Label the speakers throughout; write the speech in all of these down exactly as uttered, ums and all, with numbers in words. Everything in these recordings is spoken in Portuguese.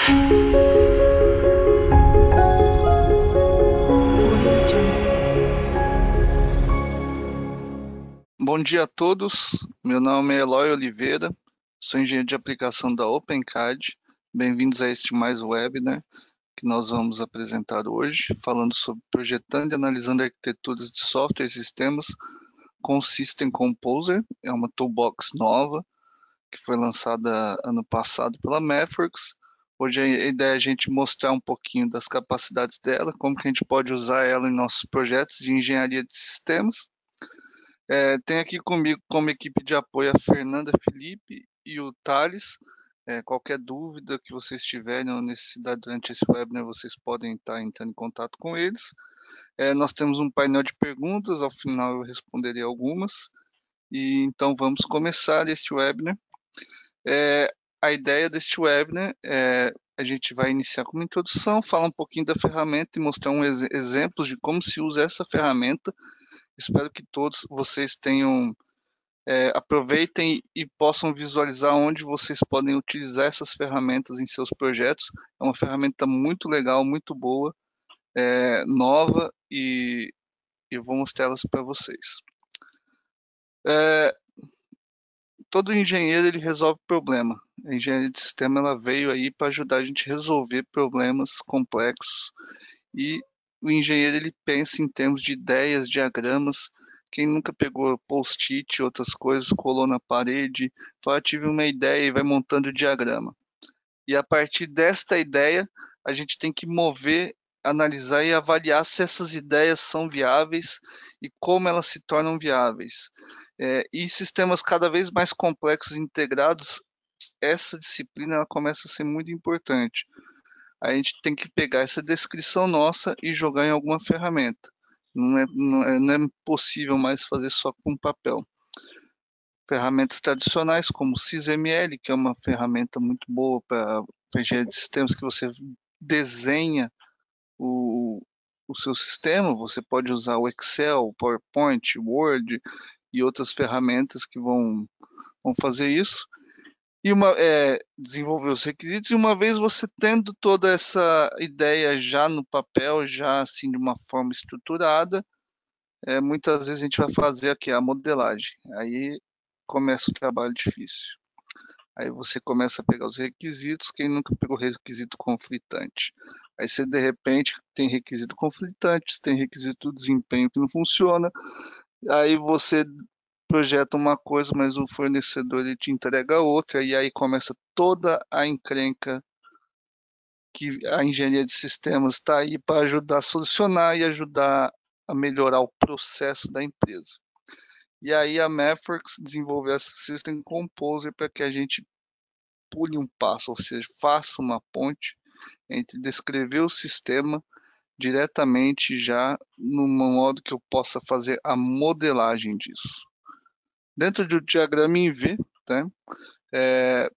Speaker 1: Bom dia a todos, meu nome é Eloy Oliveira, sou engenheiro de aplicação da OpenCAD. Bem-vindos a este mais webinar que nós vamos apresentar hoje, falando sobre projetando e analisando arquiteturas de software e sistemas com o System Composer. É uma toolbox nova que foi lançada ano passado pela MathWorks. Hoje a ideia é a gente mostrar um pouquinho das capacidades dela, como que a gente pode usar ela em nossos projetos de engenharia de sistemas. É, tem aqui comigo como equipe de apoio a Fernanda Felipe e o Thales. É, qualquer dúvida que vocês tiverem ou necessidade durante esse webinar, vocês podem estar entrando em contato com eles. É, nós temos um painel de perguntas, ao final eu responderei algumas. E então vamos começar este webinar. É, a ideia deste webinar é a gente vai iniciar com uma introdução, falar um pouquinho da ferramenta e mostrar um ex exemplos de como se usa essa ferramenta. Espero que todos vocês tenham, é, aproveitem e possam visualizar onde vocês podem utilizar essas ferramentas em seus projetos. É uma ferramenta muito legal, muito boa, é, nova, e eu vou mostrar elas para vocês. É, todo engenheiro ele resolve problema. A engenharia de sistema ela veio aí para ajudar a gente a resolver problemas complexos, e o engenheiro ele pensa em termos de ideias, diagramas. Quem nunca pegou post-it, outras coisas, colou na parede, fala, tive uma ideia e vai montando o diagrama. E a partir desta ideia, a gente tem que mover, analisar e avaliar se essas ideias são viáveis e como elas se tornam viáveis. É, e sistemas cada vez mais complexos e integrados, essa disciplina ela começa a ser muito importante. A gente tem que pegar essa descrição nossa e jogar em alguma ferramenta. Não é, não é, não é possível mais fazer só com papel. Ferramentas tradicionais como o SysML, que é uma ferramenta muito boa para engenharia de sistemas, que você desenha o, o seu sistema. Você pode usar o Excel, o PowerPoint, o Word e outras ferramentas que vão, vão fazer isso. E uma, é, desenvolver os requisitos, e uma vez você tendo toda essa ideia já no papel, já assim de uma forma estruturada, é, muitas vezes a gente vai fazer aqui a modelagem. Aí começa o trabalho difícil. Aí você começa a pegar os requisitos, quem nunca pegou requisito conflitante? Aí você de repente tem requisito conflitante, tem requisito de desempenho que não funciona, aí você projeta uma coisa, mas o fornecedor ele te entrega outra, e aí começa toda a encrenca que a engenharia de sistemas está aí para ajudar a solucionar e ajudar a melhorar o processo da empresa. E aí a MathWorks desenvolveu essa System Composer para que a gente pule um passo, ou seja, faça uma ponte entre descrever o sistema diretamente já no modo que eu possa fazer a modelagem disso. Dentro do diagrama em V, tá? É,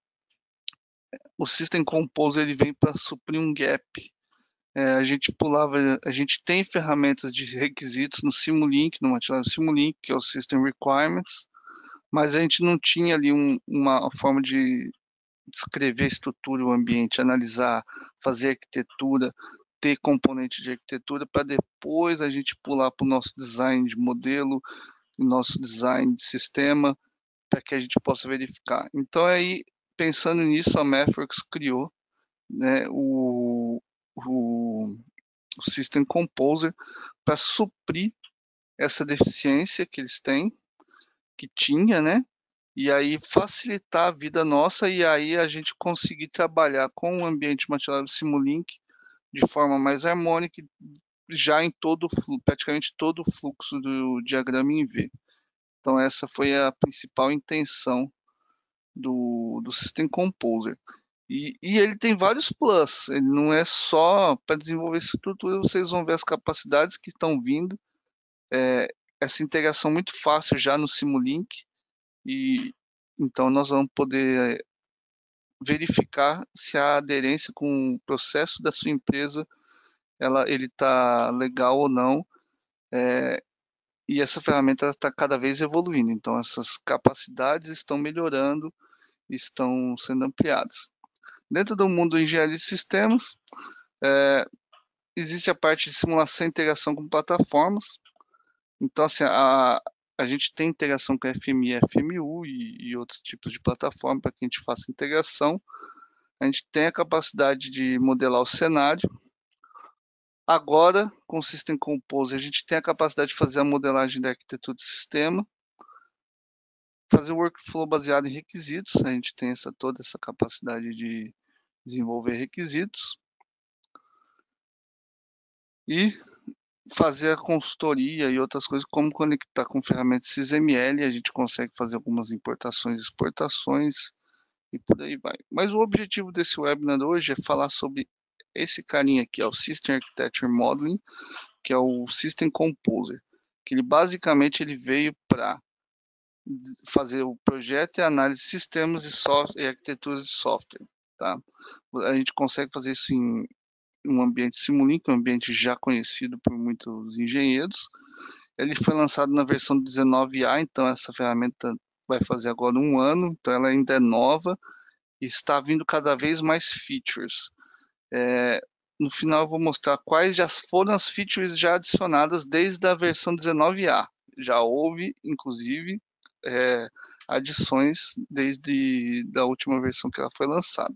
Speaker 1: o System Composer ele vem para suprir um gap. É, a gente pulava, a gente tem ferramentas de requisitos no Simulink, no MATLAB Simulink, que é o System Requirements, mas a gente não tinha ali um, uma forma de descrever a estrutura, o ambiente, analisar, fazer arquitetura, ter componente de arquitetura, para depois a gente pular para o nosso design de modelo, o nosso design de sistema, para que a gente possa verificar. Então, aí, pensando nisso, a MathWorks criou, né, o, o, o System Composer para suprir essa deficiência que eles têm, que tinha, né? E aí facilitar a vida nossa, e aí a gente conseguir trabalhar com o ambiente MATLAB Simulink de forma mais harmônica, já em todo, praticamente todo o fluxo do diagrama em V. Então essa foi a principal intenção do, do System Composer. E, e ele tem vários plus, ele não é só para desenvolver estrutura, vocês vão ver as capacidades que estão vindo, é, essa integração muito fácil já no Simulink, e então nós vamos poder verificar se a aderência com o processo da sua empresa ela, ele está legal ou não, é, e essa ferramenta está cada vez evoluindo, então essas capacidades estão melhorando, estão sendo ampliadas. Dentro do mundo de engenharia de sistemas, é, existe a parte de simulação e integração com plataformas. Então, assim, a, a gente tem integração com F M I, F M U e, e outros tipos de plataforma para que a gente faça integração. A gente tem a capacidade de modelar o cenário. Agora, com o System Composer, a gente tem a capacidade de fazer a modelagem da arquitetura do sistema, fazer o workflow baseado em requisitos. A gente tem essa, toda essa capacidade de desenvolver requisitos e fazer a consultoria e outras coisas, como conectar com ferramentas X M L. A gente consegue fazer algumas importações e exportações e por aí vai. Mas o objetivo desse webinar hoje é falar sobre esse carinha aqui, ó, o System Architecture Modeling, que é o System Composer, que ele basicamente ele veio para fazer o projeto e análise de sistemas e, software, e arquiteturas de software. Tá? A gente consegue fazer isso em um ambiente Simulink, um ambiente já conhecido por muitos engenheiros. Ele foi lançado na versão dezenove A, então essa ferramenta vai fazer agora um ano, então ela ainda é nova e está vindo cada vez mais features. É, no final eu vou mostrar quais já foram as features já adicionadas desde a versão dezenove A. Já houve, inclusive, é, adições desde a última versão que ela foi lançada.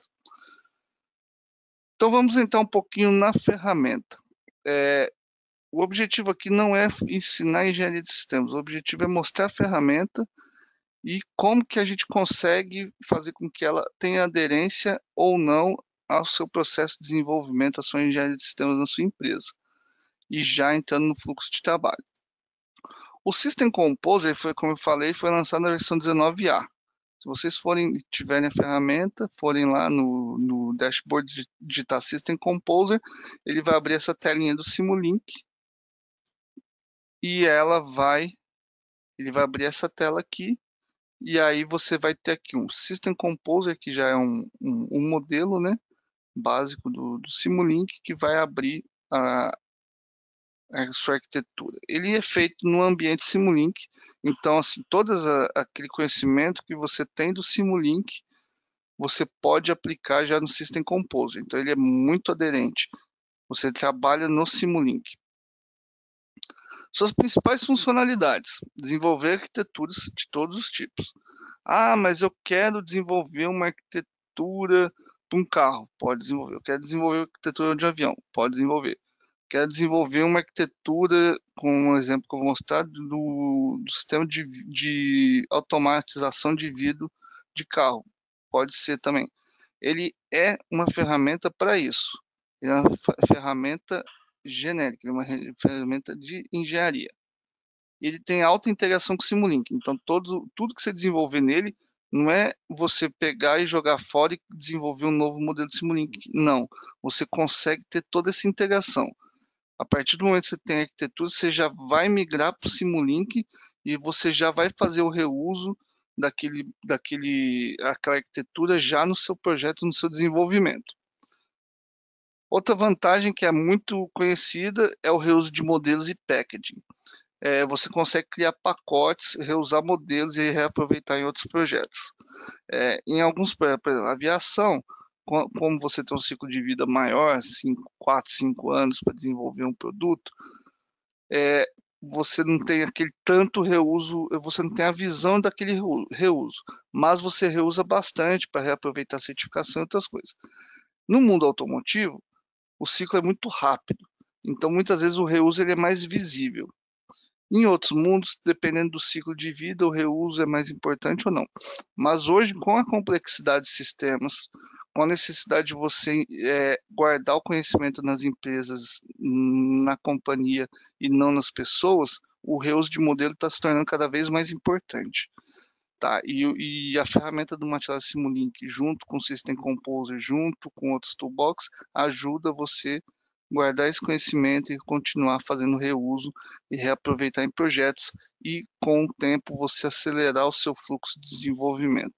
Speaker 1: Então vamos entrar um pouquinho na ferramenta. É, o objetivo aqui não é ensinar engenharia de sistemas, o objetivo é mostrar a ferramenta e como que a gente consegue fazer com que ela tenha aderência ou não ao seu processo de desenvolvimento, à sua engenharia de sistemas na sua empresa, e já entrando no fluxo de trabalho. O System Composer, foi, como eu falei, foi lançado na versão dezenove A. Se vocês forem, tiverem a ferramenta, forem lá no, no dashboard digitar System Composer, ele vai abrir essa telinha do Simulink e ela vai, ele vai abrir essa tela aqui. E aí você vai ter aqui um System Composer, que já é um, um, um modelo, né, básico do, do Simulink, que vai abrir a, a sua arquitetura. Ele é feito no ambiente Simulink, então assim, todo aquele conhecimento que você tem do Simulink, você pode aplicar já no System Composer. Então ele é muito aderente. Você trabalha no Simulink. Suas principais funcionalidades: desenvolver arquiteturas de todos os tipos. Ah, mas eu quero desenvolver uma arquitetura para um carro. Pode desenvolver. Eu quero desenvolver uma arquitetura de avião. Pode desenvolver. Quero desenvolver uma arquitetura, com um exemplo que eu vou mostrar, do, do sistema de, de automatização de vidro de carro. Pode ser também. Ele é uma ferramenta para isso. Ele é uma ferramenta genérica, ele é uma ferramenta de engenharia. Ele tem alta integração com o Simulink, então todo, tudo que você desenvolver nele não é você pegar e jogar fora e desenvolver um novo modelo de Simulink, não. Você consegue ter toda essa integração. A partir do momento que você tem a arquitetura, você já vai migrar para o Simulink e você já vai fazer o reuso daquele, daquele, aquela arquitetura já no seu projeto, no seu desenvolvimento. Outra vantagem que é muito conhecida é o reuso de modelos e packaging. É, você consegue criar pacotes, reusar modelos e reaproveitar em outros projetos. É, em alguns, por exemplo, aviação, como você tem um ciclo de vida maior, quatro, cinco anos para desenvolver um produto, é, você não tem aquele tanto reuso, você não tem a visão daquele reuso, mas você reusa bastante para reaproveitar a certificação e outras coisas. No mundo automotivo, o ciclo é muito rápido, então muitas vezes o reuso ele é mais visível. Em outros mundos, dependendo do ciclo de vida, o reuso é mais importante ou não. Mas hoje, com a complexidade de sistemas, com a necessidade de você é, guardar o conhecimento nas empresas, na companhia e não nas pessoas, o reuso de modelo está se tornando cada vez mais importante. Tá? E, e a ferramenta do MATLAB Simulink, junto com o System Composer, junto com outros toolbox, ajuda você guardar esse conhecimento e continuar fazendo reuso e reaproveitar em projetos e, com o tempo, você acelerar o seu fluxo de desenvolvimento.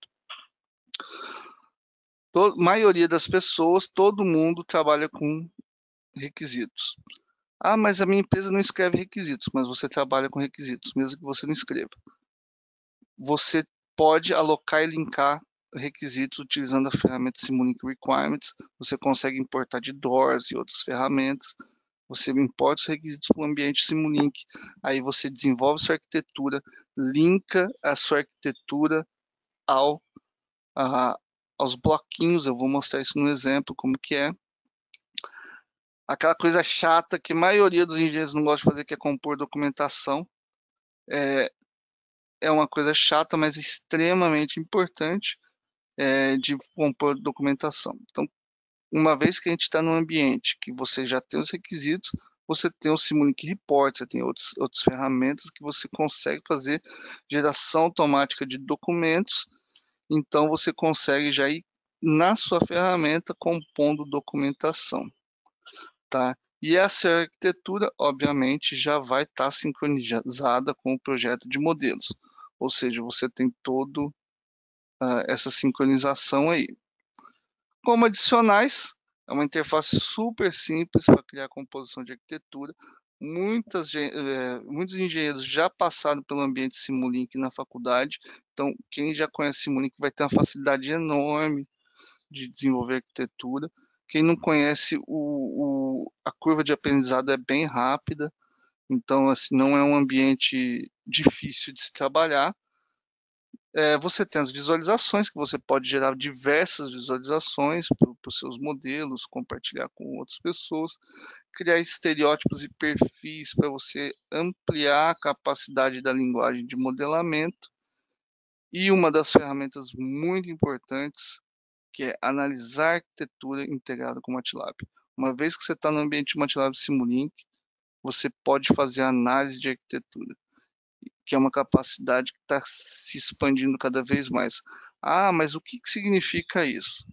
Speaker 1: A maioria das pessoas, todo mundo trabalha com requisitos. Ah, mas a minha empresa não escreve requisitos, mas você trabalha com requisitos, mesmo que você não escreva. Você pode alocar e linkar requisitos utilizando a ferramenta Simulink Requirements. Você consegue importar de Doors e outras ferramentas. Você importa os requisitos para o ambiente Simulink. Aí você desenvolve sua arquitetura, linka a sua arquitetura ao, a, aos bloquinhos. Eu vou mostrar isso no exemplo, como que é. Aquela coisa chata que a maioria dos engenheiros não gosta de fazer, que é compor documentação. É, é uma coisa chata, mas extremamente importante é, de compor documentação. Então, uma vez que a gente está no ambiente que você já tem os requisitos, você tem o Simulink Report, você tem outros, outras ferramentas que você consegue fazer geração automática de documentos. Então, você consegue já ir na sua ferramenta compondo documentação, tá? E essa arquitetura, obviamente, já vai estar tá sincronizada com o projeto de modelos. Ou seja, você tem todo uh, essa sincronização aí. Como adicionais, é uma interface super simples para criar composição de arquitetura. Muitas, é, muitos engenheiros já passaram pelo ambiente Simulink na faculdade, então quem já conhece Simulink vai ter uma facilidade enorme de desenvolver arquitetura. Quem não conhece, o, o, a curva de aprendizado é bem rápida, então assim, não é um ambiente difícil de se trabalhar. É, você tem as visualizações, que você pode gerar diversas visualizações para os seus modelos, compartilhar com outras pessoas, criar estereótipos e perfis para você ampliar a capacidade da linguagem de modelamento. E uma das ferramentas muito importantes, que é analisar a arquitetura integrada com o MATLAB. Uma vez que você está no ambiente MATLAB Simulink, você pode fazer análise de arquitetura, que é uma capacidade que está se expandindo cada vez mais. Ah, mas o que, que significa isso?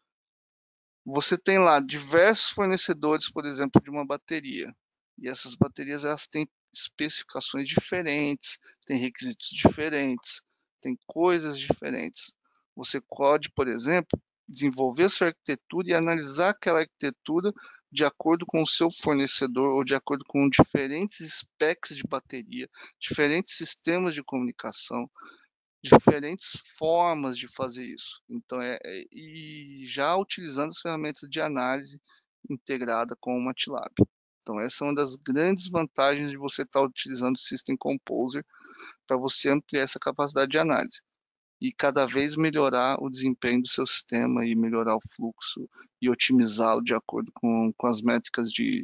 Speaker 1: Você tem lá diversos fornecedores, por exemplo, de uma bateria. E essas baterias elas têm especificações diferentes, têm requisitos diferentes, têm coisas diferentes. Você pode, por exemplo, desenvolver sua arquitetura e analisar aquela arquitetura de acordo com o seu fornecedor ou de acordo com diferentes specs de bateria, diferentes sistemas de comunicação, diferentes formas de fazer isso. Então, é, é e já utilizando as ferramentas de análise integrada com o MATLAB. Então, essa é uma das grandes vantagens de você estar utilizando o System Composer para você ampliar essa capacidade de análise e cada vez melhorar o desempenho do seu sistema e melhorar o fluxo e otimizá-lo de acordo com, com as métricas de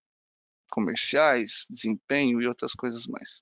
Speaker 1: comerciais, desempenho e outras coisas mais.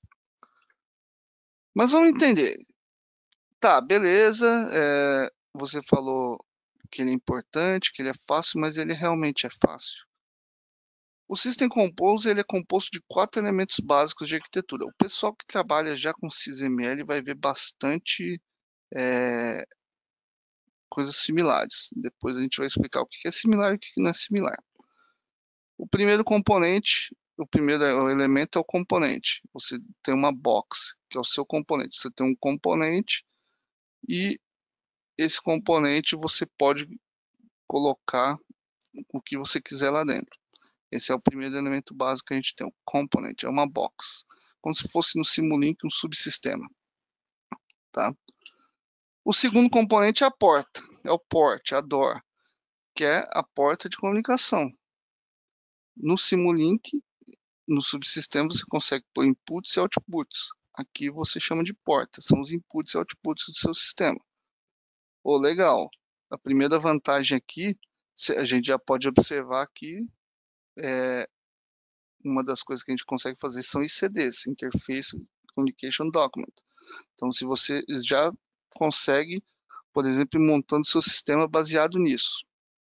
Speaker 1: Mas vamos entender. Tá, beleza. É, você falou que ele é importante, que ele é fácil, mas ele realmente é fácil. O System Compose ele é composto de quatro elementos básicos de arquitetura. O pessoal que trabalha já com SysML vai ver bastante é, coisas similares. Depois a gente vai explicar o que é similar e o que não é similar. O primeiro componente, o primeiro elemento é o componente. Você tem uma box, que é o seu componente. Você tem um componente e esse componente você pode colocar o que você quiser lá dentro. Esse é o primeiro elemento básico que a gente tem, o component, é uma box, como se fosse no Simulink um subsistema, tá? O segundo componente é a porta, é o port, a door, que é a porta de comunicação. No Simulink, no subsistema, você consegue pôr inputs e outputs. Aqui você chama de porta, são os inputs e outputs do seu sistema. Oh, legal. A primeira vantagem aqui, a gente já pode observar que é, uma das coisas que a gente consegue fazer são I C Ds, Interface Communication Document. Então, se você já consegue, por exemplo, ir montando seu sistema baseado nisso.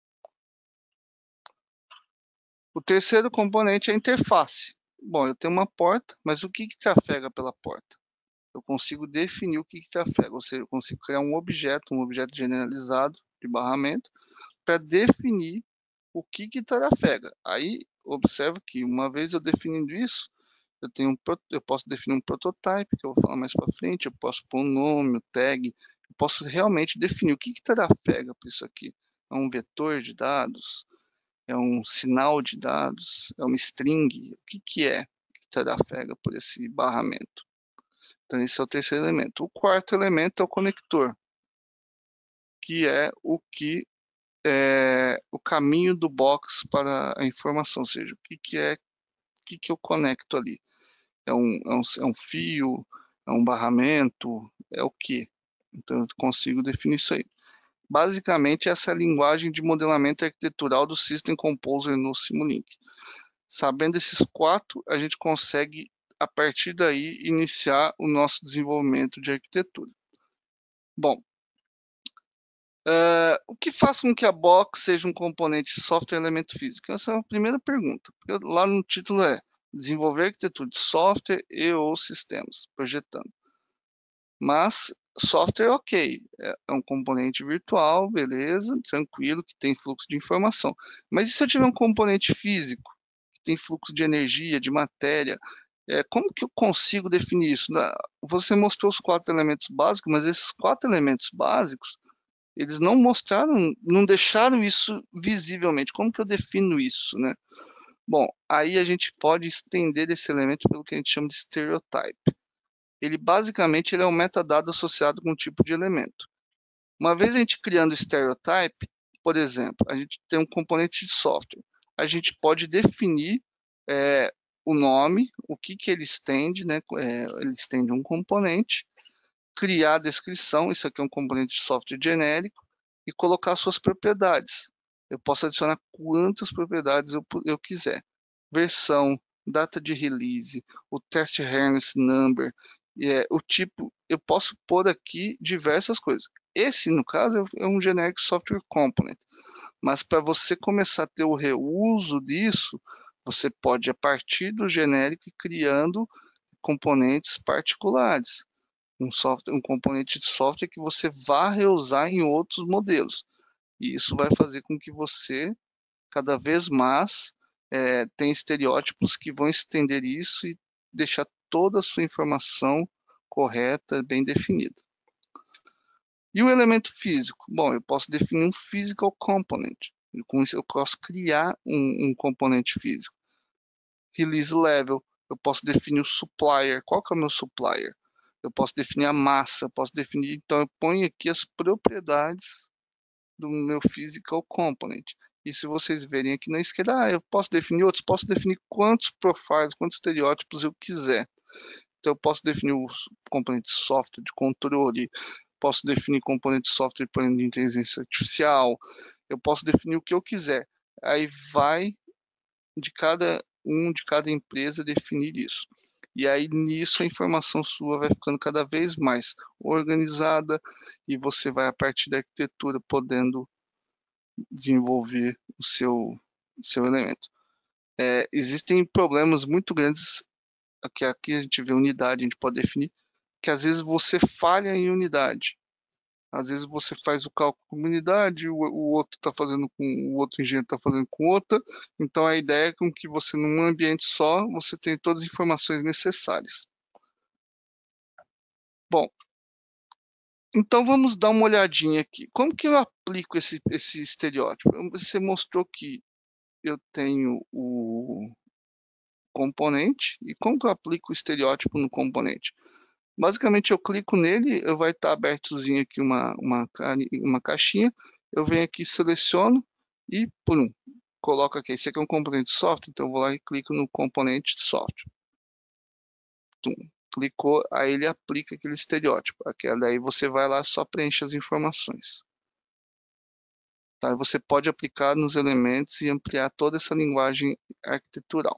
Speaker 1: O terceiro componente é a interface. Bom, eu tenho uma porta, mas o que, que trafega pela porta? Eu consigo definir o que, que trafega, ou seja, eu consigo criar um objeto, um objeto generalizado de barramento, para definir o que, que trafega. Aí, observa que uma vez eu definindo isso, eu, tenho um, eu posso definir um prototype, que eu vou falar mais para frente, eu posso pôr um nome, um tag, eu posso realmente definir o que, que trafega por isso aqui. É um vetor de dados? É um sinal de dados? É uma string? O que, que é que trafega por esse barramento? Então, esse é o terceiro elemento. O quarto elemento é o conector, que é o que é o caminho do box para a informação, ou seja, o que, que é, o que, que eu conecto ali. É um, é, um, é um fio, é um barramento, é o que? Então eu consigo definir isso aí. Basicamente, essa é a linguagem de modelamento arquitetural do System Composer no Simulink. Sabendo esses quatro, a gente consegue, a partir daí, iniciar o nosso desenvolvimento de arquitetura. Bom, uh, o que faz com que a box seja um componente de software elemento físico? Essa é a primeira pergunta. Porque lá no título é desenvolver arquitetura de software e ou sistemas, projetando. Mas software, ok, é um componente virtual, beleza, tranquilo, que tem fluxo de informação. Mas e se eu tiver um componente físico, que tem fluxo de energia, de matéria, é, como que eu consigo definir isso? Você mostrou os quatro elementos básicos, mas esses quatro elementos básicos, eles não mostraram, não deixaram isso visivelmente. Como que eu defino isso, né? Bom, aí a gente pode estender esse elemento pelo que a gente chama de stereotype. Ele basicamente ele é um metadado associado com um tipo de elemento. Uma vez a gente criando o stereotype, por exemplo, a gente tem um componente de software. A gente pode definir é, o nome, o que, que ele estende, né? É, ele estende um componente, criar a descrição, isso aqui é um componente de software genérico, e colocar suas propriedades. Eu posso adicionar quantas propriedades eu, eu quiser. Versão, data de release, o test harness number, é, o tipo, eu posso pôr aqui diversas coisas. Esse, no caso, é um generic software component. Mas para você começar a ter o reuso disso, você pode, a partir do genérico, ir criando componentes particulares. Um, software, um componente de software que você vá reusar em outros modelos. E isso vai fazer com que você, cada vez mais, é, tenha estereótipos que vão estender isso e deixar toda a sua informação correta, bem definida. E o elemento físico? Bom, eu posso definir um physical component. Com isso, eu posso criar um, um componente físico. Release level, eu posso definir o supplier. Qual que é o meu supplier? Eu posso definir a massa, eu posso definir... Então, eu ponho aqui as propriedades do meu physical component. E se vocês verem aqui na esquerda, ah, eu posso definir outros, posso definir quantos profiles, quantos estereótipos eu quiser. Então, eu posso definir os componentes de software, de controle, posso definir componentes de software de inteligência artificial, eu posso definir o que eu quiser. Aí vai de cada um, de cada empresa definir isso. E aí nisso a informação sua vai ficando cada vez mais organizada e você vai, a partir da arquitetura, podendo desenvolver o seu, seu elemento. É, existem problemas muito grandes, que aqui a gente vê unidade, a gente pode definir, que às vezes você falha em unidade. Às vezes você faz o cálculo com unidade, o, o outro está fazendo com o outro engenheiro está fazendo com outra. Então a ideia é com que você, num ambiente só, você tenha todas as informações necessárias. Bom, então vamos dar uma olhadinha aqui. Como que eu aplico esse, esse estereótipo? Você mostrou que eu tenho o componente, e como que eu aplico o estereótipo no componente? Basicamente, eu clico nele, eu vai estar abertozinho aqui uma, uma, uma caixinha, eu venho aqui, seleciono e pum, coloco aqui. Esse aqui é um componente de software, então eu vou lá e clico no componente de software. Tum, clicou, aí ele aplica aquele estereótipo. Aquela, daí você vai lá, só preenche as informações. Tá? Você pode aplicar nos elementos e ampliar toda essa linguagem arquitetural.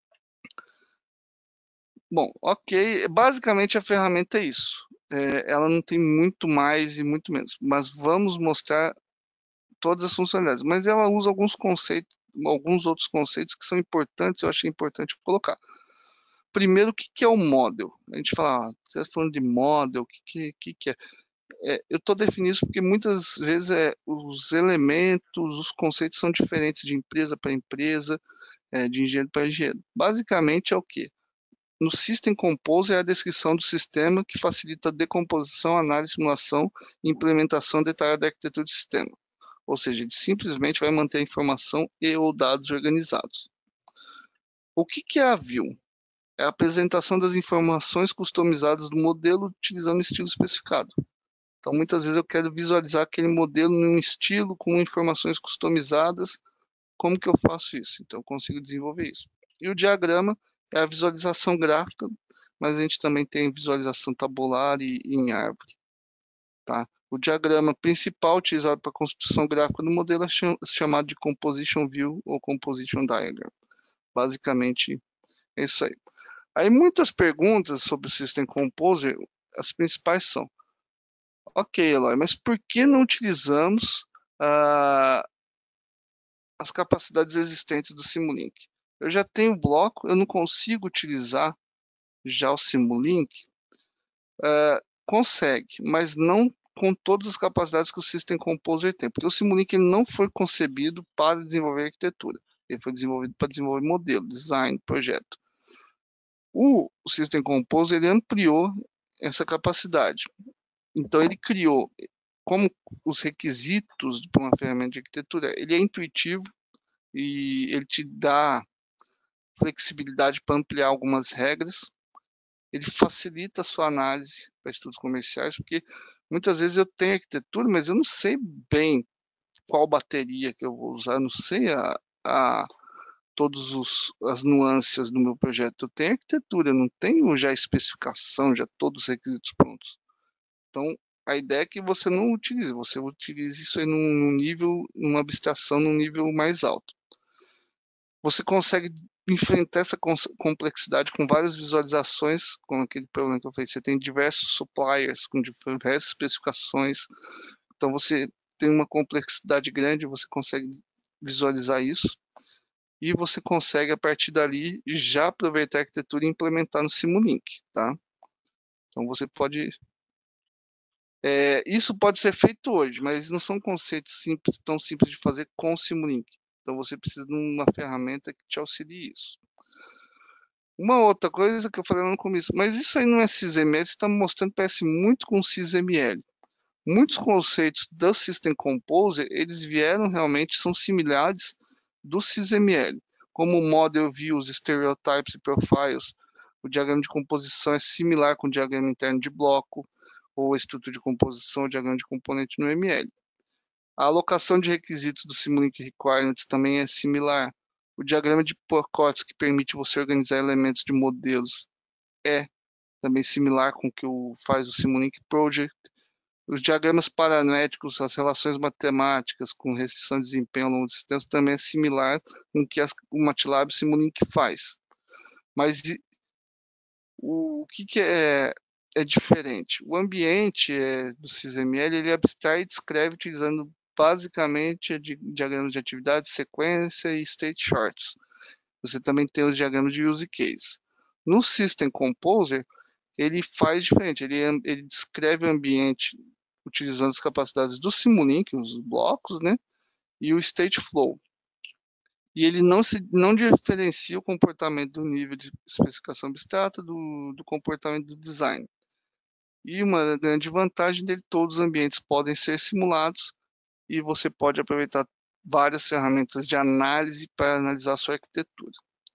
Speaker 1: Bom, ok, basicamente a ferramenta é isso. É, ela não tem muito mais e muito menos, mas vamos mostrar todas as funcionalidades. Mas ela usa alguns conceitos, alguns outros conceitos que são importantes, eu achei importante colocar. Primeiro, o que, que é o model? A gente fala, ah, você está falando de model, o que, que, que, que é? É, eu estou definindo isso porque muitas vezes é, os elementos, os conceitos são diferentes de empresa para empresa, é, de engenheiro para engenheiro. Basicamente é o quê? No System Composer é a descrição do sistema que facilita a decomposição, análise, simulação e implementação detalhada da arquitetura do sistema. Ou seja, ele simplesmente vai manter a informação e ou dados organizados. O que, que é a View? É a apresentação das informações customizadas do modelo utilizando o estilo especificado. Então, muitas vezes eu quero visualizar aquele modelo num estilo com informações customizadas. Como que eu faço isso? Então, eu consigo desenvolver isso. E o diagrama é a visualização gráfica, mas a gente também tem visualização tabular e, e em árvore. Tá? O diagrama principal utilizado para a construção gráfica do modelo é chamado de Composition View ou Composition Diagram. Basicamente, é isso aí. Aí, muitas perguntas sobre o System Composer, as principais são: ok, Eloy, mas por que não utilizamos ah, as capacidades existentes do Simulink? Eu já tenho o bloco, eu não consigo utilizar já o Simulink? Uh, consegue, mas não com todas as capacidades que o System Composer tem, porque o Simulink ele não foi concebido para desenvolver arquitetura, ele foi desenvolvido para desenvolver modelo, design, projeto. O System Composer ele ampliou essa capacidade, então ele criou, como os requisitos para uma ferramenta de arquitetura, ele é intuitivo e ele te dá flexibilidade para ampliar algumas regras. Ele facilita a sua análise para estudos comerciais, porque muitas vezes eu tenho arquitetura, mas eu não sei bem qual bateria que eu vou usar, eu não sei a, a todas as nuances do meu projeto. Eu tenho arquitetura, eu não tenho já especificação, já todos os requisitos prontos. Então, a ideia é que você não utilize, você utilize isso aí num nível, numa abstração num nível mais alto. Você consegue enfrentar essa complexidade com várias visualizações, com aquele problema que eu falei. Você tem diversos suppliers com diversas especificações, então você tem uma complexidade grande, você consegue visualizar isso, e você consegue, a partir dali, já aproveitar a arquitetura e implementar no Simulink, tá? Então você pode... É, isso pode ser feito hoje, mas não são conceitos simples, tão simples de fazer com o Simulink. Então você precisa de uma ferramenta que te auxilie isso. Uma outra coisa que eu falei no começo, mas isso aí não é X M L, você está me mostrando, parece muito com X M L. Muitos conceitos do System Composer, eles vieram realmente, são similares do X M L, como Model Views, Stereotypes e Profiles. O diagrama de composição é similar com o diagrama interno de bloco, ou a estrutura de composição, o diagrama de componente no M L. A alocação de requisitos do Simulink Requirements também é similar. O diagrama de pacotes que permite você organizar elementos de modelos é também similar com o que faz o Simulink Project. Os diagramas paramétricos, as relações matemáticas com restrição de desempenho ao longo dos sistemas também é similar com o que as, o MATLAB Simulink faz. Mas o, o que, que é, é diferente? O ambiente é, do X M L ele abstrai e descreve utilizando basicamente de diagramas de atividade, sequência e state charts. Você também tem os diagramas de use case. No System Composer, ele faz diferente, ele, ele descreve o ambiente utilizando as capacidades do Simulink, os blocos, né, e o state flow. E ele não, se, não diferencia o comportamento do nível de especificação abstrata do, do comportamento do design. E uma grande vantagem dele, todos os ambientes podem ser simulados e você pode aproveitar várias ferramentas de análise para analisar a sua arquitetura.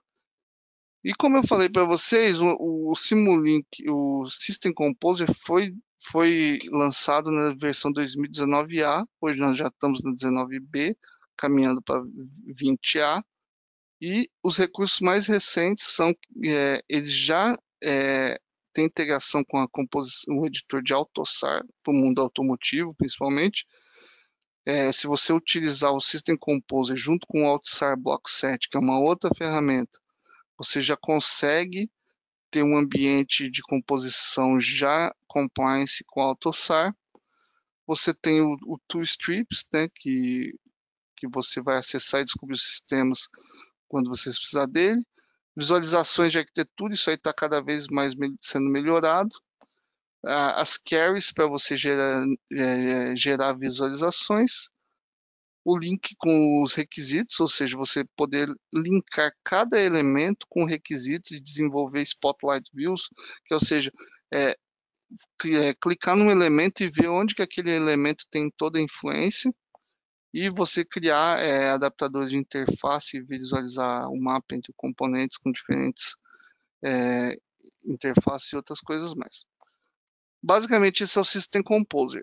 Speaker 1: E como eu falei para vocês, o, o Simulink, o System Composer foi, foi lançado na versão dois mil e dezenove A, hoje nós já estamos na dezenove B, caminhando para vinte A, e os recursos mais recentes são, é, eles já é, têm integração com a composição, o editor de AutoSAR, para o mundo automotivo principalmente. É, se você utilizar o System Composer junto com o AutoSAR Block Set, que é uma outra ferramenta, você já consegue ter um ambiente de composição já compliance com AutoSAR. Você tem o, o ToolStrips, né, que, que você vai acessar e descobrir os sistemas quando você precisar dele. Visualizações de arquitetura, isso aí está cada vez mais me, sendo melhorado. Ah, as carries para você gerar, é, gerar visualizações. O link com os requisitos, ou seja, você poder linkar cada elemento com requisitos e desenvolver Spotlight Views, que ou seja, é, é, clicar num elemento e ver onde que aquele elemento tem toda a influência, e você criar é, adaptadores de interface e visualizar o mapa entre componentes com diferentes é, interfaces e outras coisas mais. Basicamente, esse é o System Composer.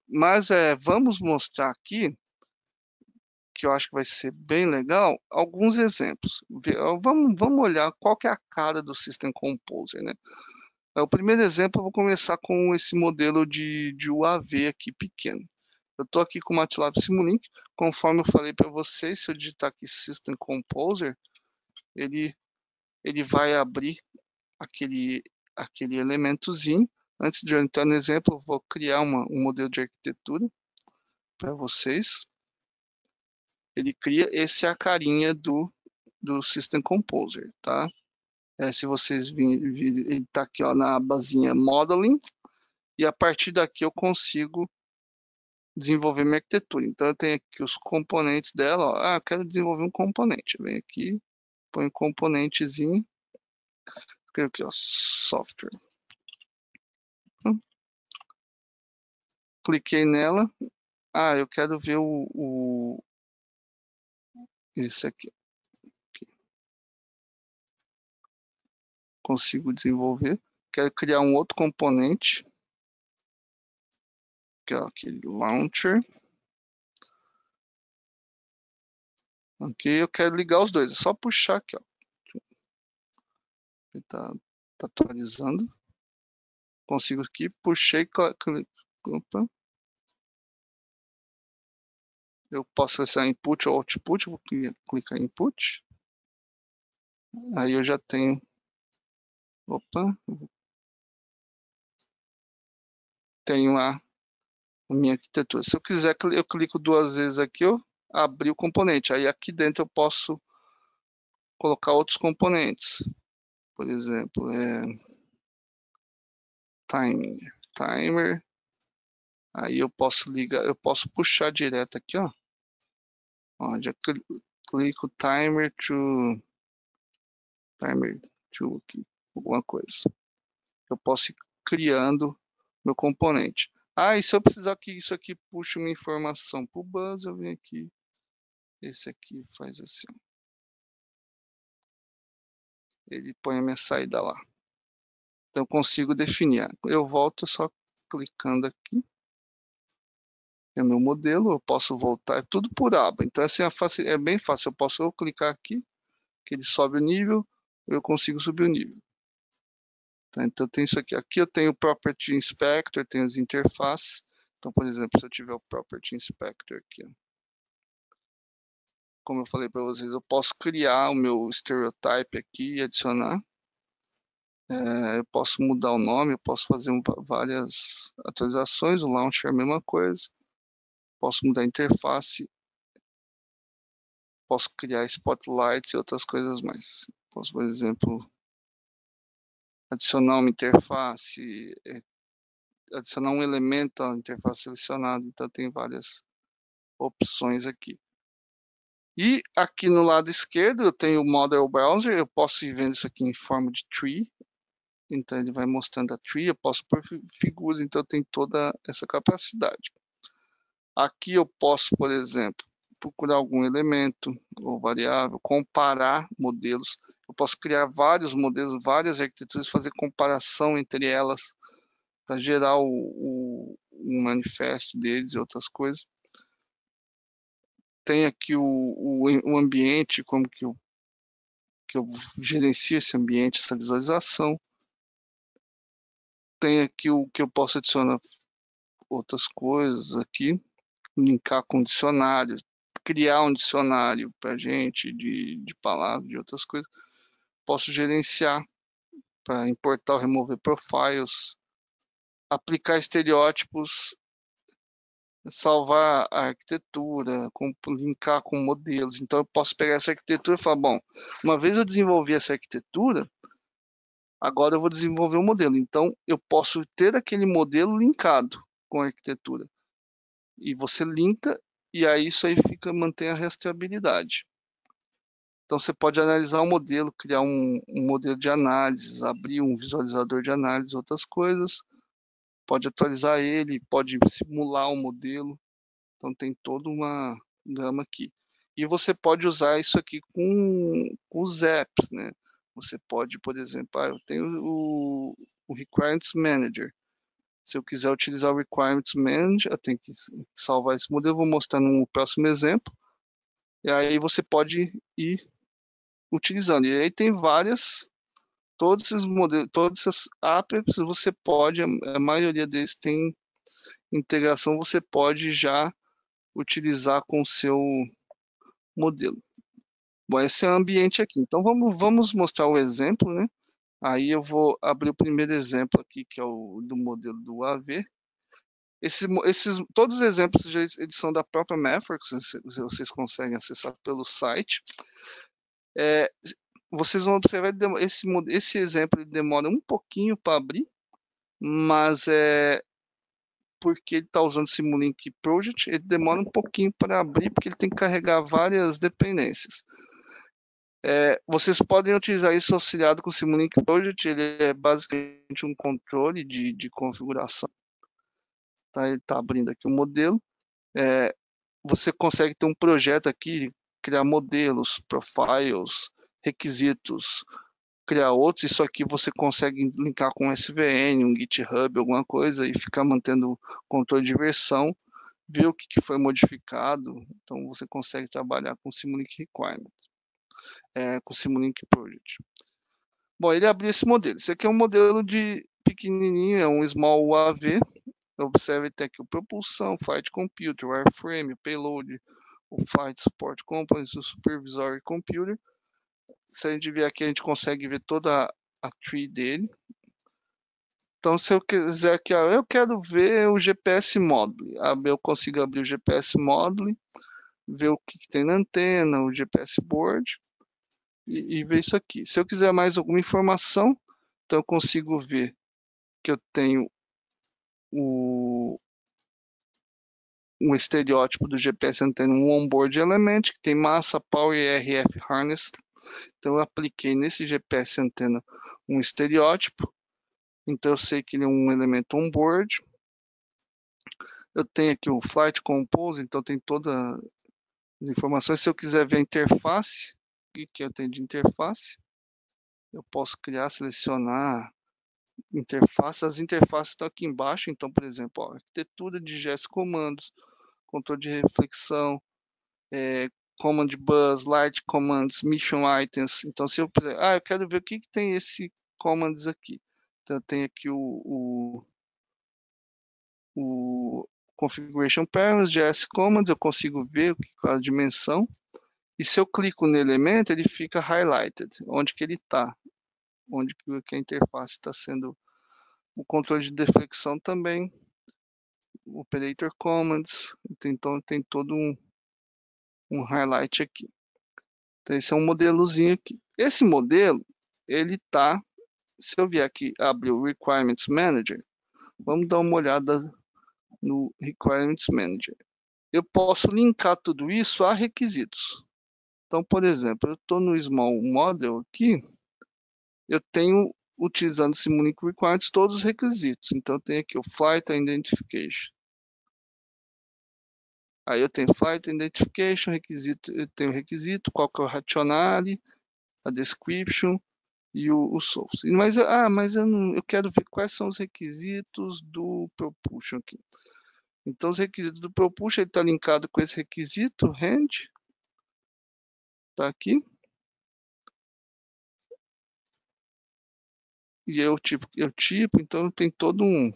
Speaker 1: Mas é, vamos mostrar aqui, que eu acho que vai ser bem legal, alguns exemplos. Vamos, vamos olhar qual que é a cara do System Composer, né? O primeiro exemplo, eu vou começar com esse modelo de, de U A V aqui pequeno. Eu estou aqui com o MATLAB Simulink, conforme eu falei para vocês, se eu digitar aqui System Composer, ele, ele vai abrir aquele, aquele elementozinho. Antes de eu entrar no exemplo, eu vou criar uma, um modelo de arquitetura para vocês. Ele cria, esse é a carinha do, do System Composer, tá? É, se vocês virem, vir, ele está aqui ó, na abazinha Modeling, e a partir daqui eu consigo desenvolver minha arquitetura. Então eu tenho aqui os componentes dela, ó. Ah, eu quero desenvolver um componente. Eu venho aqui, põe um componentezinho, escrevo aqui, ó, software. Hum, cliquei nela. Ah, eu quero ver o, o esse aqui. aqui. Consigo desenvolver. Quero criar um outro componente, que é aquele launcher. Ok, eu quero ligar os dois. É só puxar aqui, ó. Ele tá, tá atualizando. Consigo aqui, puxei, opa. Eu posso acessar input ou output, vou clicar em input. Aí eu já tenho, opa, tenho a, a minha arquitetura. Se eu quiser, eu clico duas vezes aqui, ó, abrir o componente. Aí aqui dentro eu posso colocar outros componentes. Por exemplo, é timer, timer. Aí eu posso ligar, eu posso puxar direto aqui, ó. Ó, já clico timer to timer to aqui, alguma coisa. Eu posso ir criando meu componente. Ah, e se eu precisar que isso aqui puxe uma informação para o bus, eu venho aqui. Esse aqui faz assim. Ele põe a minha saída lá. Então eu consigo definir. Eu volto só clicando aqui. É meu modelo, eu posso voltar. É tudo por aba. Então assim é bem fácil. Eu posso clicar aqui, que ele sobe o nível, eu consigo subir o nível. Tá, então tem isso aqui. Aqui eu tenho o Property Inspector, tenho as interfaces. Então, por exemplo, se eu tiver o Property Inspector aqui, ó. Como eu falei para vocês, eu posso criar o meu stereotype aqui e adicionar. É, eu posso mudar o nome, eu posso fazer um, várias atualizações. O launcher é a mesma coisa. Posso mudar a interface. Posso criar spotlights e outras coisas mais. Posso, por exemplo, adicionar uma interface, é, adicionar um elemento à interface selecionada. Então tem várias opções aqui. E aqui no lado esquerdo eu tenho o Model Browser. Eu posso ir vendo isso aqui em forma de tree. Então ele vai mostrando a tree, eu posso pôr figuras, então tem toda essa capacidade. Aqui eu posso, por exemplo, procurar algum elemento ou variável, comparar modelos. Eu posso criar vários modelos, várias arquiteturas, fazer comparação entre elas para gerar o, o, o manifesto deles e outras coisas. Tem aqui o, o, o ambiente, como que eu, que eu gerencio esse ambiente, essa visualização. Tem aqui o que eu posso adicionar outras coisas aqui, linkar com dicionário, criar um dicionário para gente de, de palavras, de outras coisas. Posso gerenciar para importar ou remover profiles, aplicar estereótipos, salvar a arquitetura, com, linkar com modelos. Então eu posso pegar essa arquitetura e falar, bom, uma vez eu desenvolvi essa arquitetura, agora eu vou desenvolver um modelo. Então eu posso ter aquele modelo linkado com a arquitetura. E você linka e aí isso aí fica, mantém a rastreabilidade. Então você pode analisar o modelo, criar um, um modelo de análise, abrir um visualizador de análise, outras coisas. Pode atualizar ele, pode simular o modelo. Então tem toda uma gama aqui. E você pode usar isso aqui com, com os apps, né? Você pode, por exemplo, ah, eu tenho o, o Requirements Manager. Se eu quiser utilizar o Requirements Manager, eu tenho que salvar esse modelo, vou mostrar no próximo exemplo. E aí você pode ir utilizando. E aí tem várias, todos esses modelos, todas essas apps, você pode, a maioria deles tem integração, você pode já utilizar com o seu modelo. Bom, esse é o ambiente aqui. Então vamos, vamos mostrar o exemplo, né? Aí eu vou abrir o primeiro exemplo aqui, que é o do modelo do A V. Esse, esses, todos os exemplos já eles são da própria Mathworks, vocês conseguem acessar pelo site. É, vocês vão observar esse, esse exemplo ele demora um pouquinho para abrir, mas é porque ele está usando Simulink Project, ele demora um pouquinho para abrir, porque ele tem que carregar várias dependências. É, vocês podem utilizar isso auxiliado com o Simulink Project, ele é basicamente um controle de, de configuração. Tá, ele está abrindo aqui o modelo. É, você consegue ter um projeto aqui, criar modelos, profiles, requisitos, criar outros. Isso aqui você consegue linkar com S V N, um GitHub, alguma coisa, e ficar mantendo controle de versão, ver o que, que foi modificado. Então você consegue trabalhar com Simulink Requirements, é, com Simulink Project. Bom, ele abriu esse modelo. Esse aqui é um modelo de pequenininho, é um Small U A V. Observe até aqui o propulsão, Flight Computer, Wireframe, o Payload, o Flight Support Components, o Supervisory Computer. Se a gente vier aqui, a gente consegue ver toda a tree dele. Então, se eu quiser aqui, eu quero ver o G P S Module. Eu consigo abrir o G P S Module, ver o que, que tem na antena, o G P S Board, e, e ver isso aqui. Se eu quiser mais alguma informação, então eu consigo ver que eu tenho o um estereótipo do G P S antena, um onboard element, que tem massa, power e R F harness. Então eu apliquei nesse G P S antena um estereótipo. Então eu sei que ele é um elemento onboard. Eu tenho aqui o Flight Compose, então tem todas as informações. Se eu quiser ver a interface, o que eu tenho de interface? Eu posso criar, selecionar interfaces. As interfaces estão aqui embaixo. Então, por exemplo, ó, arquitetura de G S comandos, controle de reflexão, é, command bus, light commands, mission items. Então, se eu quiser, ah, eu quero ver o que, que tem esse commands aqui. Então, eu tenho aqui o, o, o configuration parameters, G S commands, eu consigo ver o que, qual a dimensão. E se eu clico no elemento, ele fica highlighted, onde que ele está, onde que a interface está sendo. O controle de deflexão também, o operator commands, então tem todo um, um highlight aqui. Então esse é um modelozinho aqui. Esse modelo, ele tá, se eu vier aqui abrir o Requirements Manager, vamos dar uma olhada no Requirements Manager. Eu posso linkar tudo isso a requisitos. Então, por exemplo, eu estou no Small Model aqui, eu tenho, utilizando o Simulink Requirements, todos os requisitos. Então, eu tenho aqui o Flight Identification. Aí eu tenho Flight Identification, requisito, eu tenho o requisito, qual que é o rationale, a description e o, o source. Mas, ah, mas eu, não, eu quero ver quais são os requisitos do Propulsion aqui. Então, os requisitos do Propulsion está linkado com esse requisito, hand, está aqui. E eu tipo, eu tipo, então tem todo um,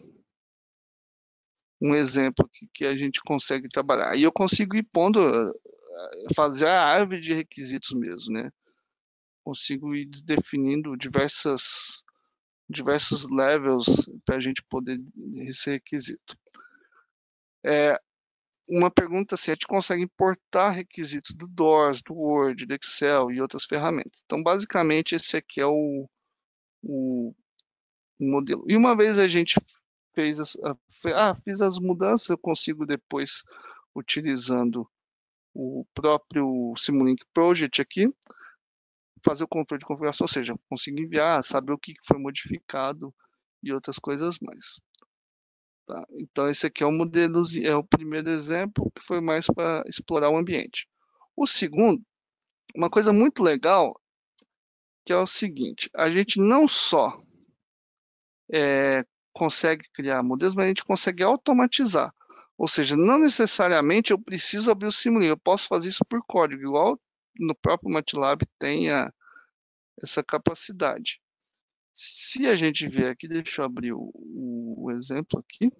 Speaker 1: um exemplo que, que a gente consegue trabalhar. E eu consigo ir pondo, fazer a árvore de requisitos mesmo, né? Consigo ir definindo diversas, diversos levels para a gente poder esse requisito. É, uma pergunta assim, a gente consegue importar requisitos do Doors, do Word, do Excel e outras ferramentas. Então, basicamente, esse aqui é o, o, o modelo. E uma vez a gente fez as, ah, fiz as mudanças, eu consigo depois, utilizando o próprio Simulink Project aqui, fazer o controle de configuração, ou seja, consigo enviar, saber o que foi modificado e outras coisas mais. Tá? Então esse aqui é o modelo, é o primeiro exemplo que foi mais para explorar o ambiente. O segundo, uma coisa muito legal, que é o seguinte, a gente não só é, consegue criar modelos, mas a gente consegue automatizar. Ou seja, não necessariamente eu preciso abrir o Simulink, eu posso fazer isso por código, igual no próprio MATLAB tem a, essa capacidade. Se a gente ver aqui, deixa eu abrir o, o, o exemplo aqui,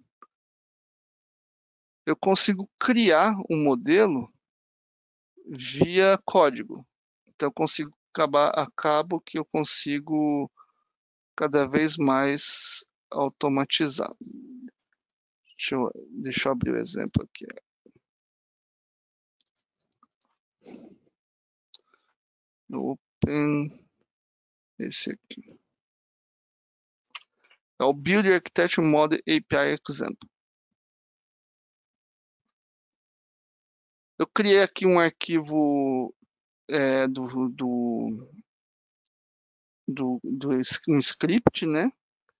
Speaker 1: eu consigo criar um modelo via código. Então eu consigo acabar, acabo que eu consigo cada vez mais automatizar. Deixa eu, deixa eu abrir o exemplo aqui. Open, esse aqui. É o Build Architecture Model A P I Example. Eu criei aqui um arquivo é, do, do, do, do um script, né?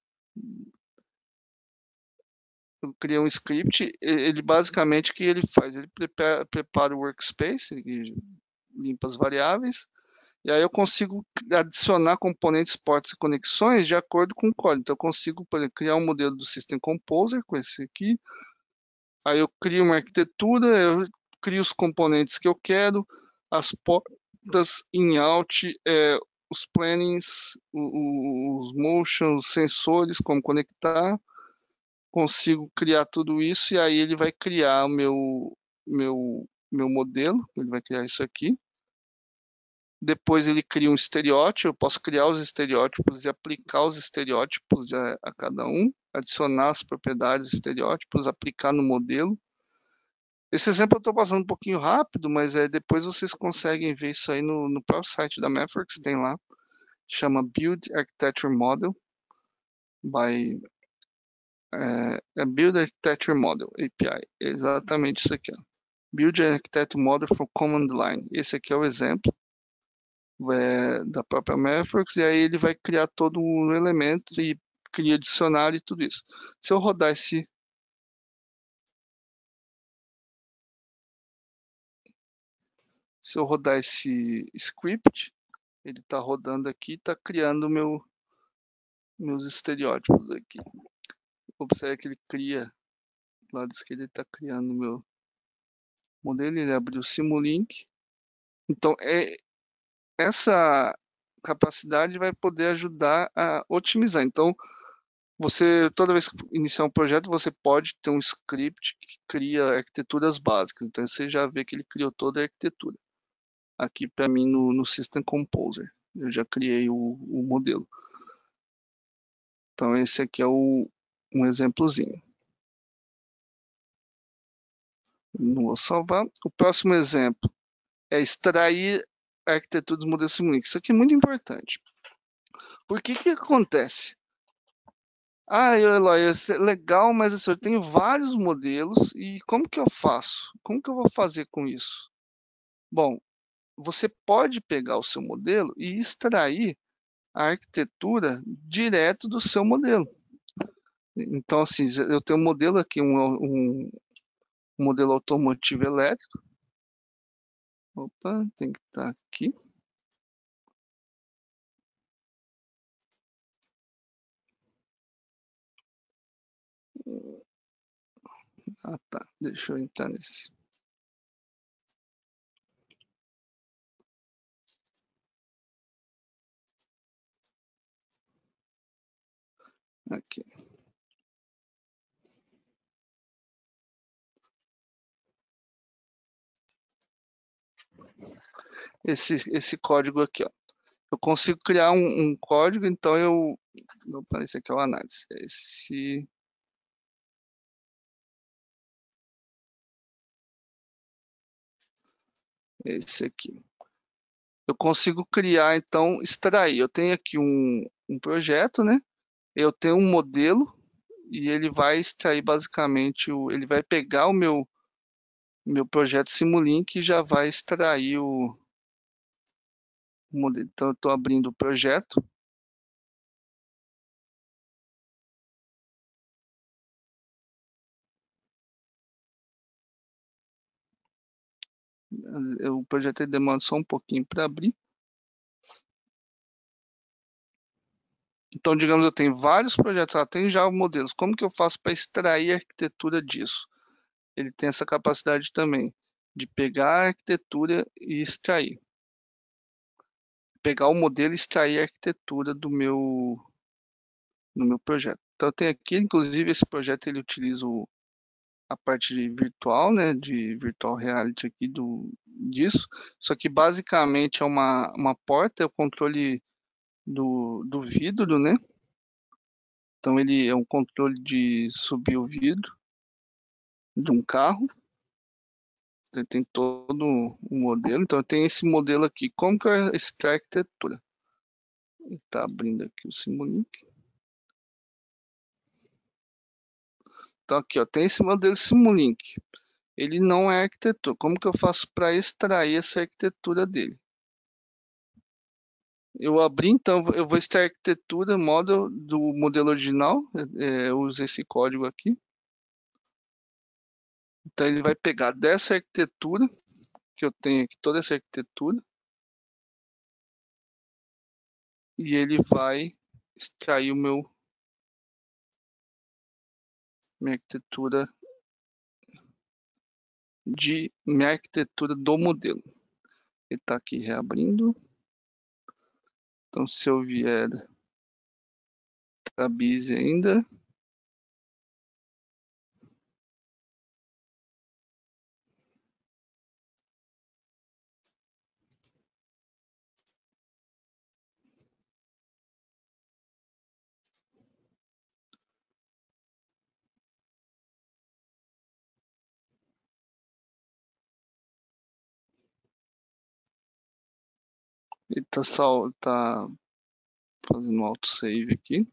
Speaker 1: Eu criei um script, ele basicamente o que ele faz? Ele prepara, prepara o workspace, ele limpa as variáveis, e aí eu consigo adicionar componentes, portas e conexões de acordo com o código. Então eu consigo, por exemplo, criar um modelo do System Composer com esse aqui, aí eu crio uma arquitetura, eu crio os componentes que eu quero, as portas in out, é, os plannings, os motions, os sensores, como conectar, consigo criar tudo isso e aí ele vai criar o meu, meu, meu modelo, ele vai criar isso aqui. Depois ele cria um estereótipo, eu posso criar os estereótipos e aplicar os estereótipos a, a cada um, adicionar as propriedades dos estereótipos, aplicar no modelo. Esse exemplo eu estou passando um pouquinho rápido, mas é, depois vocês conseguem ver isso aí no, no próprio site da Mathworks, tem lá, chama Build Architecture Model, by, é, é Build Architecture Model, A P I, é exatamente isso aqui, ó. Build Architecture Model for Command Line, esse aqui é o exemplo é, da própria Mathworks, e aí ele vai criar todo um elemento e cria dicionário e tudo isso. Se eu rodar esse se eu rodar esse script, ele está rodando aqui, está criando meu, meus estereótipos aqui. Observe que ele cria, do lado esquerdo ele está criando meu modelo, ele abriu o Simulink. Então, é, essa capacidade vai poder ajudar a otimizar. Então, você, toda vez que iniciar um projeto, você pode ter um script que cria arquiteturas básicas. Então, você já vê que ele criou toda a arquitetura. Aqui, para mim, no, no System Composer. Eu já criei o, o modelo. Então, esse aqui é o, um exemplozinho. Não vou salvar. O próximo exemplo é extrair a arquitetura dos modelos Simulink. Isso aqui é muito importante. Por que que acontece? Ah, Eloy, isso é legal, mas assim, eu tenho vários modelos e como que eu faço? Como que eu vou fazer com isso? Bom, você pode pegar o seu modelo e extrair a arquitetura direto do seu modelo. Então, assim, eu tenho um modelo aqui, um, um, um modelo automotivo elétrico. Opa, tem que estar aqui. Ah, tá. Deixa eu entrar nesse. Aqui. Esse, esse código aqui, ó. Eu consigo criar um, um código, então eu. Opa, esse aqui é o análise. Esse. Esse aqui. Eu consigo criar, então, extrair. Eu tenho aqui um, um projeto, né? Eu tenho um modelo e ele vai extrair basicamente, o, ele vai pegar o meu, meu projeto Simulink e já vai extrair o, o modelo. Então, eu estou abrindo o projeto. O projeto demora só um pouquinho para abrir. Então, digamos, eu tenho vários projetos, ah, tenho já modelos. Como que eu faço para extrair a arquitetura disso? Ele tem essa capacidade também de pegar a arquitetura e extrair. Pegar o modelo e extrair a arquitetura do meu, do meu projeto. Então, eu tenho aqui, inclusive, esse projeto ele utiliza o, a parte de virtual, né, de virtual reality aqui do, disso. Só que basicamente é uma, uma porta, é o controle do, do vidro, né? Então ele é um controle de subir o vidro de um carro. Ele tem todo o modelo. Então tem esse modelo aqui. Como que é extrair arquitetura? Ele está abrindo aqui o Simulink. Então aqui, ó, tem esse modelo Simulink. Ele não é arquitetura. Como que eu faço para extrair essa arquitetura dele? Eu abri, então, eu vou extrair a arquitetura model do modelo original. É, eu uso esse código aqui. Então ele vai pegar dessa arquitetura que eu tenho aqui, toda essa arquitetura, e ele vai extrair o meu minha arquitetura de minha arquitetura do modelo. Ele está aqui reabrindo. Então se eu vier da Busy ainda, ele está sal, tá fazendo um autosave aqui.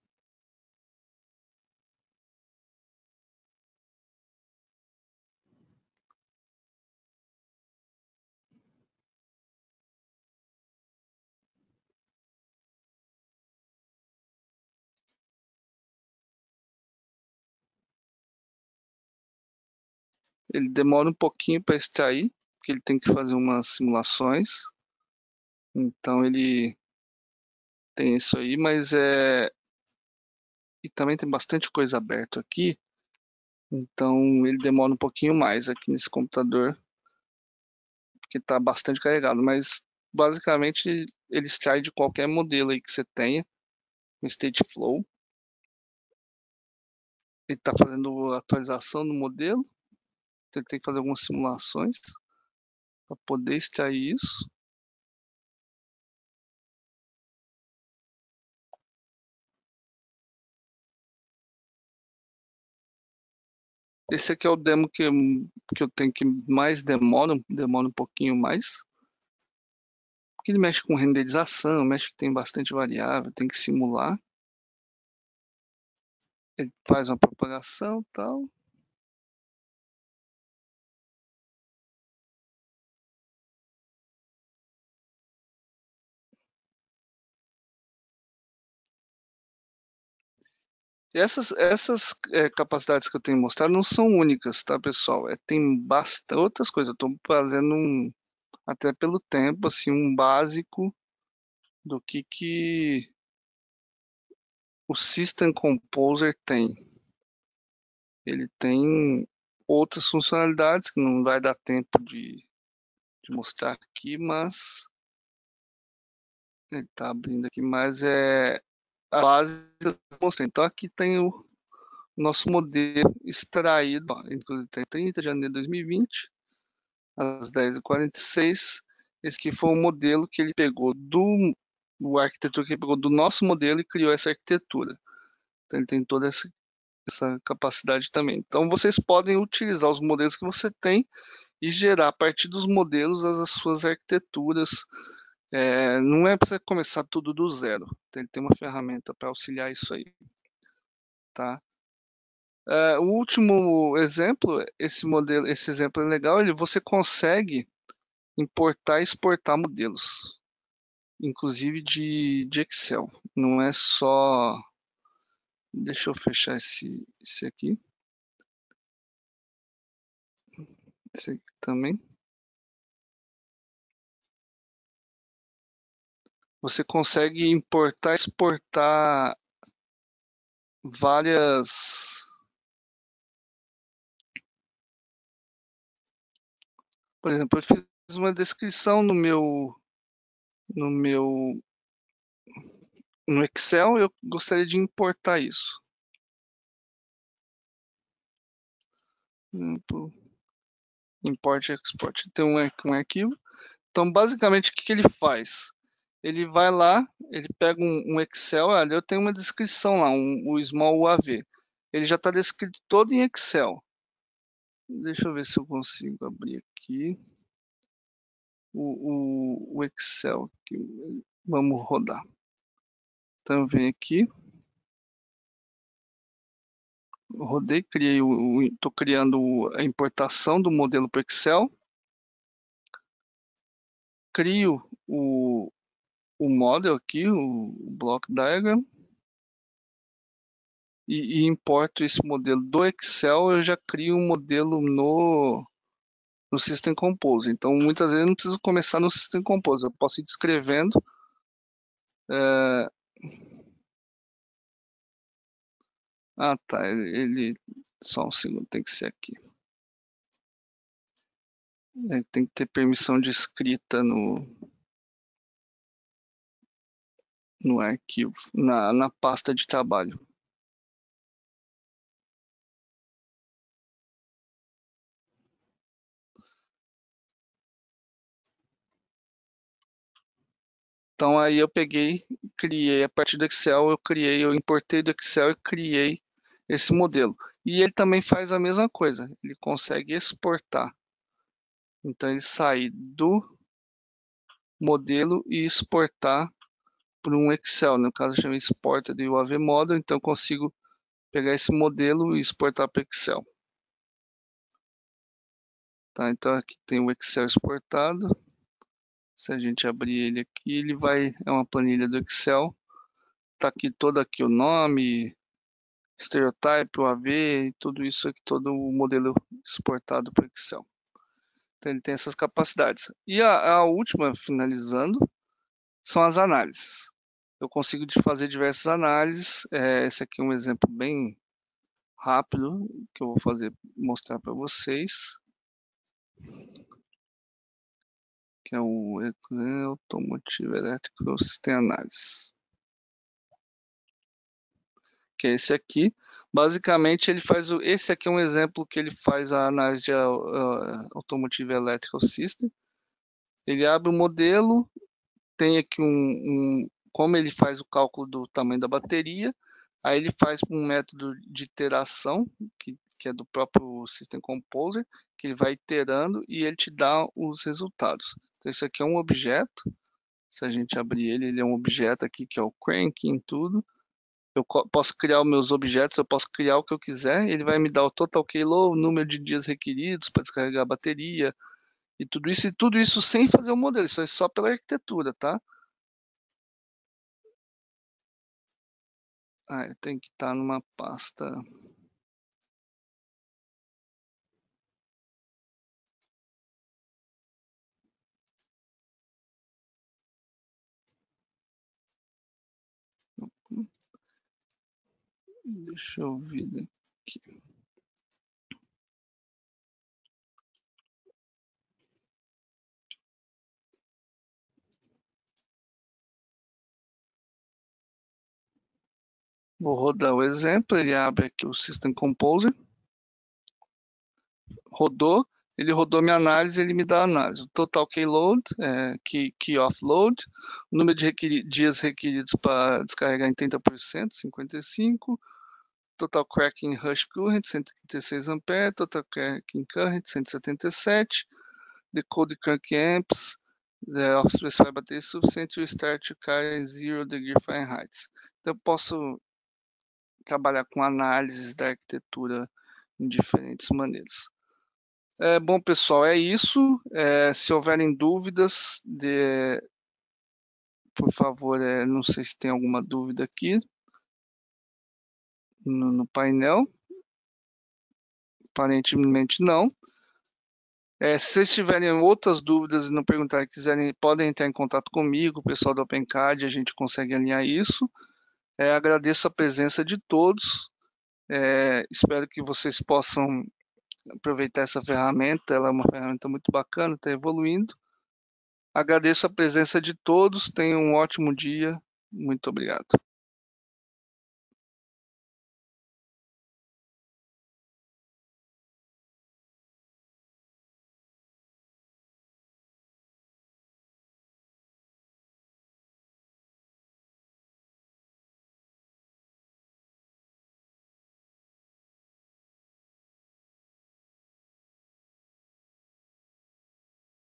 Speaker 1: Ele demora um pouquinho para extrair, porque ele tem que fazer umas simulações. Então ele tem isso aí, mas é e também tem bastante coisa aberta aqui. Então ele demora um pouquinho mais aqui nesse computador, porque está bastante carregado, mas basicamente ele extrai de qualquer modelo aí que você tenha, no Stateflow. Ele está fazendo atualização do modelo, então ele tem que fazer algumas simulações para poder extrair isso. Esse aqui é o demo que, que eu tenho que mais demora, demora um pouquinho mais. Porque ele mexe com renderização, mexe que tem bastante variável, tem que simular. Ele faz uma propagação e tal. E essas, essas é, capacidades que eu tenho mostrado não são únicas, tá, pessoal? É, tem bastante outras coisas. Eu estou fazendo um, até pelo tempo, assim, um básico do que, que o System Composer tem. Ele tem outras funcionalidades que não vai dar tempo de, de mostrar aqui, mas ele está abrindo aqui, mas é a base que eu mostrei. Então aqui tem o nosso modelo extraído, ó, inclusive tem trinta de janeiro de dois mil e vinte, às dez e quarenta e seis. Esse aqui foi o modelo que ele pegou do o arquitetura que ele pegou do nosso modelo e criou essa arquitetura. Então ele tem toda essa, essa capacidade também. Então vocês podem utilizar os modelos que você tem e gerar a partir dos modelos as, as suas arquiteturas. É, não é para você começar tudo do zero. Então, ele tem uma ferramenta para auxiliar isso aí, tá? É, o último exemplo, esse modelo, esse exemplo é legal. Ele você consegue importar e exportar modelos, inclusive de, de Excel. Não é só. Deixa eu fechar esse, esse aqui. Esse aqui também. Você consegue importar e exportar várias... Por exemplo, eu fiz uma descrição no meu, no meu no Excel, eu gostaria de importar isso. Import e export. Tem um, um arquivo. Então, basicamente, o que, que ele faz? Ele vai lá, ele pega um, um Excel, ali eu tenho uma descrição lá, um, o Small U A V. Ele já está descrito todo em Excel. Deixa eu ver se eu consigo abrir aqui o, o, o Excel. Aqui. Vamos rodar. Então, eu venho aqui. Eu rodei, criei o, estou criando a importação do modelo para Excel. Crio o, o model aqui, o block diagram. E, e importo esse modelo do Excel, eu já crio um modelo no, no System Compose. Então, muitas vezes eu não preciso começar no System Compose, eu posso ir descrevendo. É... Ah, tá, ele, ele... Só um segundo, tem que ser aqui. É, tem que ter permissão de escrita no, no arquivo, na, na pasta de trabalho. Então aí eu peguei, criei a partir do Excel, eu criei, eu importei do Excel e criei esse modelo. E ele também faz a mesma coisa, ele consegue exportar. Então ele sai do modelo e exportar para um Excel. No caso chama exporta de U A V model, então eu consigo pegar esse modelo e exportar para Excel. Tá, então aqui tem o Excel exportado. Se a gente abrir ele aqui, ele vai, é uma planilha do Excel. Tá aqui todo aqui o nome, stereotype, U A V, tudo isso aqui, todo o modelo exportado para Excel. Então ele tem essas capacidades. E a, a última, finalizando, são as análises. Eu consigo fazer diversas análises. É, esse aqui é um exemplo bem rápido que eu vou fazer, mostrar para vocês, que é o Automotive Electrical System Analysis, que é esse aqui. Basicamente ele faz o, esse aqui é um exemplo que ele faz a análise de uh, Automotive Electrical System. Ele abre o modelo, tem aqui um, um como ele faz o cálculo do tamanho da bateria. Aí ele faz um método de iteração, que, que é do próprio System Composer, que ele vai iterando e ele te dá os resultados. Então, isso aqui é um objeto. Se a gente abrir ele, ele é um objeto aqui, que é o cranking, tudo. Eu posso criar os meus objetos, eu posso criar o que eu quiser. Ele vai me dar o total kilo, o número de dias requeridos para descarregar a bateria, e tudo isso, e tudo isso sem fazer o modelo. Isso é só pela arquitetura, tá? Ah, tem que estar numa pasta... Deixa eu ver aqui. Vou rodar o exemplo, ele abre aqui o System Composer. Rodou, ele rodou minha análise, ele me dá a análise. O total keyload, é, key, key offload, o número de requeri dias requeridos para descarregar em trinta por cento, cinquenta e cinco. Total cracking rush current, cento e trinta e seis amperes. Total cracking current, cento e setenta e sete. Decode crank amps, the off specify bateria suficiente to start to carry zero degree Fahrenheit. Então eu posso trabalhar com análises da arquitetura em diferentes maneiras. É, bom, pessoal, é isso. É, se houverem dúvidas, de, por favor, é, não sei se tem alguma dúvida aqui no, no painel. Aparentemente não. É, se vocês tiverem outras dúvidas e não perguntarem, quiserem, podem entrar em contato comigo, o pessoal do OpenCAD, a gente consegue alinhar isso. É, agradeço a presença de todos, é, espero que vocês possam aproveitar essa ferramenta, ela é uma ferramenta muito bacana, está evoluindo. Agradeço a presença de todos, tenham um ótimo dia, muito obrigado.